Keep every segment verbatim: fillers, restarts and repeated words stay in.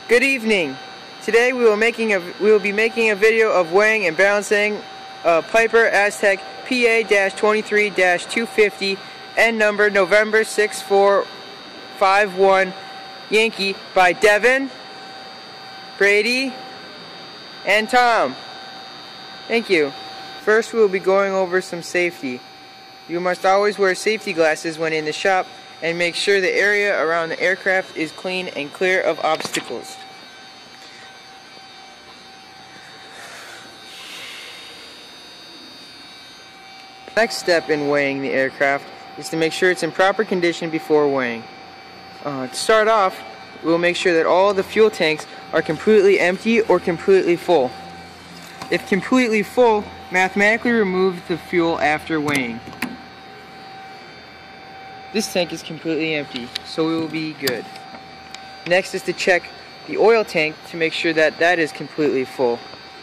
Good evening. Today we will making a we will be making a video of weighing and balancing a Piper Aztec P A twenty-three two fifty N number November six four five one Yankee by Devin, Brady, and Tom. Thank you. First we will be going over some safety. You must always wear safety glasses when in the shop and make sure the area around the aircraft is clean and clear of obstacles. Next step in weighing the aircraft is to make sure it's in proper condition before weighing. Uh, to start off, we'll make sure that all the fuel tanks are completely empty or completely full. If completely full, mathematically remove the fuel after weighing. This tank is completely empty, so we will be good. Next is to check the oil tank to make sure that that is completely full.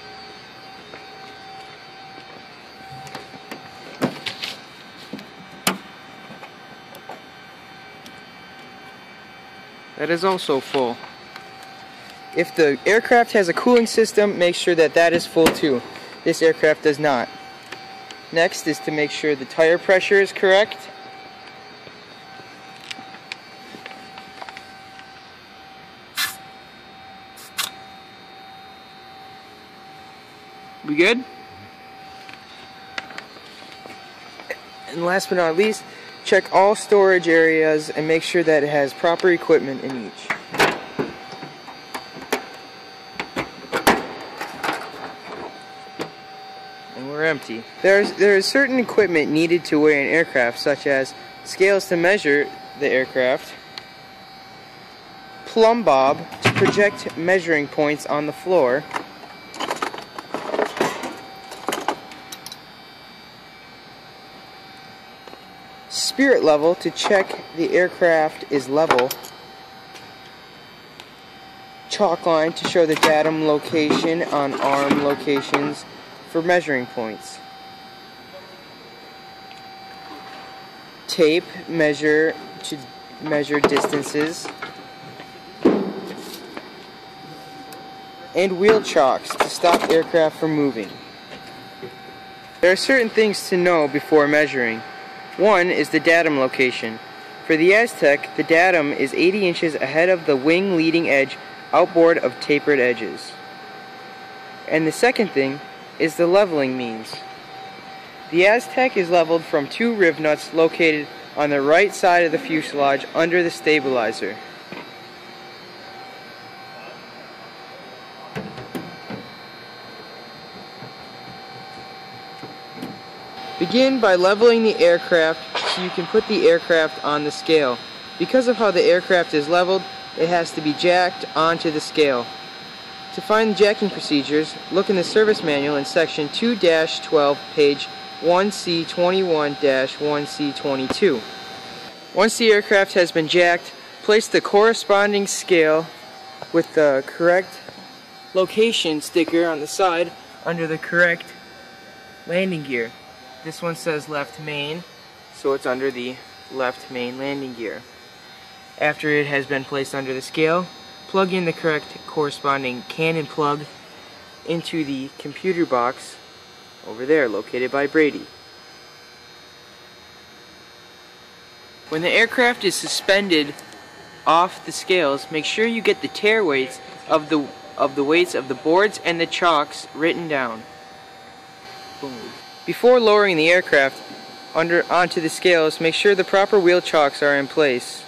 That is also full. If the aircraft has a cooling system, make sure that that is full too. This aircraft does not. Next is to make sure the tire pressure is correct. We good? And last but not least, check all storage areas and make sure that it has proper equipment in each. And we're empty. There's, there is certain equipment needed to weigh an aircraft, such as scales to measure the aircraft, plumb bob to project measuring points on the floor, spirit level to check the aircraft is level, chalk line to show the datum location on arm locations for measuring points, tape measure to measure distances, and wheel chocks to stop aircraft from moving. There are certain things to know before measuring. One is the datum location. For the Aztec, the datum is eighty inches ahead of the wing leading edge outboard of tapered edges. And the second thing is the leveling means. The Aztec is leveled from two riv nuts located on the right side of the fuselage under the stabilizer. Begin by leveling the aircraft so you can put the aircraft on the scale. Because of how the aircraft is leveled, it has to be jacked onto the scale. To find the jacking procedures, look in the service manual in section two dash twelve, page one C twenty-one dash one C twenty-two. Once the aircraft has been jacked, place the corresponding scale with the correct location sticker on the side under the correct landing gear. This one says left main, so it's under the left main landing gear. After it has been placed under the scale, plug in the correct corresponding cannon plug into the computer box over there, located by Brady. When the aircraft is suspended off the scales, make sure you get the tare weights of the of the weights of the boards and the chocks written down. Boom. Before lowering the aircraft under onto the scales, make sure the proper wheel chocks are in place.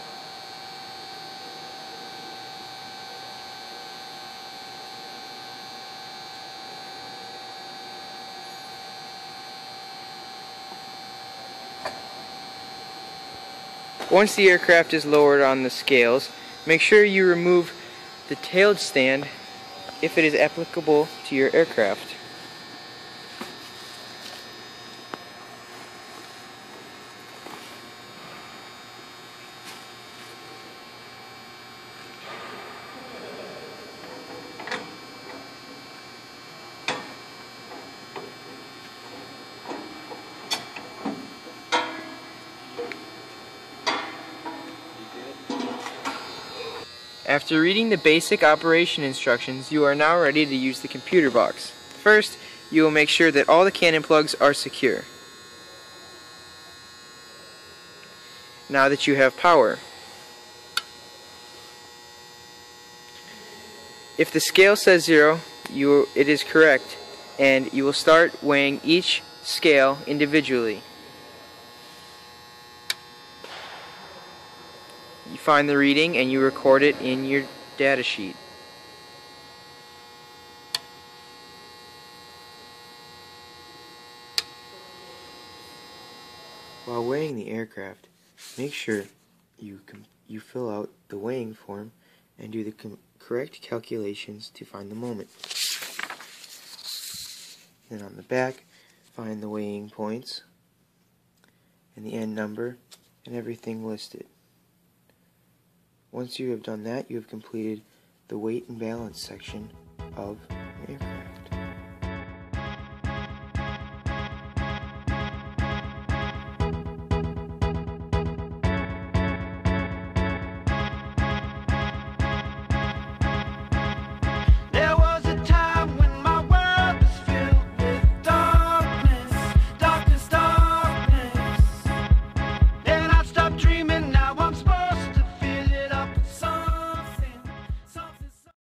Once the aircraft is lowered on the scales, make sure you remove the tail stand if it is applicable to your aircraft. After reading the basic operation instructions, you are now ready to use the computer box. First, you will make sure that all the cannon plugs are secure. Now that you have power, if the scale says zero, you, it is correct, and you will start weighing each scale individually. You find the reading and you record it in your data sheet. While weighing the aircraft, make sure you, com you fill out the weighing form and do the correct calculations to find the moment. Then on the back, find the weighing points and the end number and everything listed. Once you have done that, you have completed the weight and balance section of an aircraft.